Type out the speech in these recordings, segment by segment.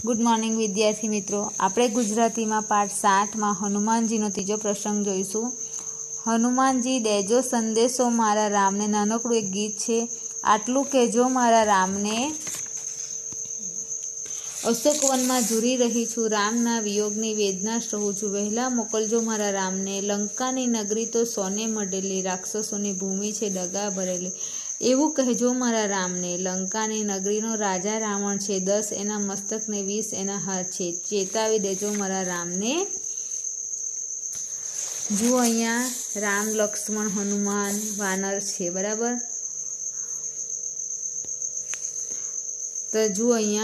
Good morning विद्यार्थी मित्रों। આપણે ગુજરાતીમાં પાઠ 7માં હનુમાનજીનો ત્રીજો પ્રસંગ જોઈશું। હનુમાનજી દેજો સંદેશો મારા રામને નાનકડું એક ગીત છે। આટલું કહેજો મારા રામને, અશોકવનમાં ઝૂરી રહી છું, રામના વિયોગની વેદના સહું છું। વહેલા મોકલજો મારા રામને, લંકાની નગરી તો સોને મઢેલી, રાક્ષસોની ભૂમિ છે દગા ભરેલી। એવું કહેજો મારા રામને, લંકાની નગરીનો રાજા રાવણ છે, 10 એના મસ્તક ને 20 એના હાથ છે। ચેતાવી દેજો મારા રામને। જુઓ અહીંયા રામ, લક્ષ્મણ, હનુમાન, વાનર છે, બરાબર। તો જુઓ અહીંયા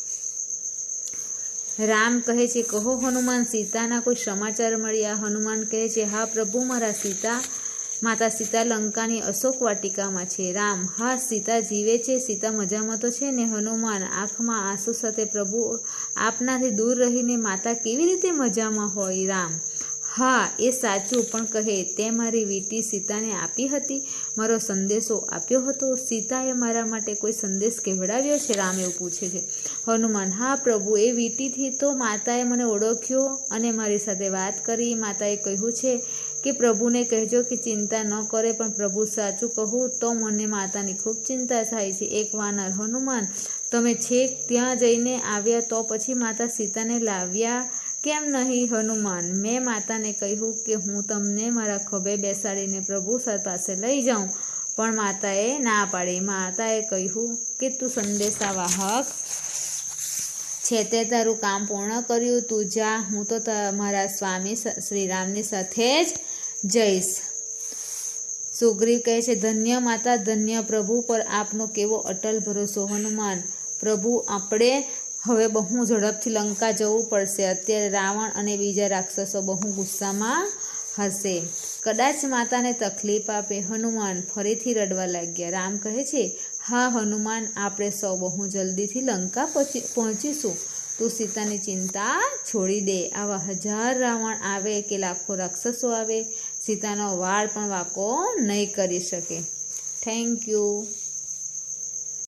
રામ કહે છે, કહો હનુમાન, સીતાના કોઈ સમાચાર મળ્યા? હનુમાન કહે છે, હા પ્રભુ, માતા સીતા લંકાની અશોક વાટિકામાં છે। રામ, હા સીતા જીવે છે, સીતા મજામાં તો છે ને? હનુમાન આંખમાં આંસુ સાથે, પ્રભુ આપનાથી દૂર રહીને માતા કેવી રીતે મજામાં હોય? રામ, હા એ સાચું, પણ કહે તે મારી વીંટી સીતાને આપી હતી, મારો સંદેશો આપ્યો હતો? સીતાએ મારા માટે કોઈ સંદેશ કહેવડાવ્યો છે? રામ એવું પૂછે છે। હનુમાન, હા પ્રભુ, એ વીંટીથી તો માતાએ મને ઓળખ્યો અને મારી સાથે વાત કરી। માતાએ કહ્યું છે કે પ્રભુને કહેજો કે ચિંતા ન કરે, પણ પ્રભુ સાચું કહું તો મને માતાની ખૂબ ચિંતા થાય છે। એક વાનર, હનુમાન તમે છેક ત્યાં જઈને આવ્યા તો પછી માતા સીતાને લાવ્યા કેમ નહીં? હનુમાન, મેં માતાને કહ્યું કે હું તમને મારા ખભે બેસાડીને પ્રભુ પાસે લઈ જાઉં, પણ માતાએ ના પાડી। માતાએ કહ્યું કે તું સંદેશાવાહક છે, તે તારું કામ પૂર્ણ કર્યું, તું જા, હું તો મારા સ્વામી શ્રીરામની સાથે જ જઈશ। સુગ્રીવ કહે છે, ધન્ય માતા, ધન્ય પ્રભુ, પર આપનો કેવો અટલ ભરોસો। હનુમાન, પ્રભુ આપણે હવે બહુ ઝડપથી લંકા જવું પડશે, અત્યારે રાવણ અને બીજા રાક્ષસો બહુ ગુસ્સામાં હશે, કદાચ માતાને તકલીફ આપે। હનુમાન ફરીથી રડવા લાગ્યા। રામ કહે છે, હા હનુમાન, આપણે સૌ બહુ જલ્દીથી લંકા પહોંચીશું, તું સીતાની ચિંતા છોડી દે। આવા 1000 રાવણ આવે કે લાખો રાક્ષસો આવે, સીતાનો વાળ પણ વાંકો નહીં કરી શકે। Thank you.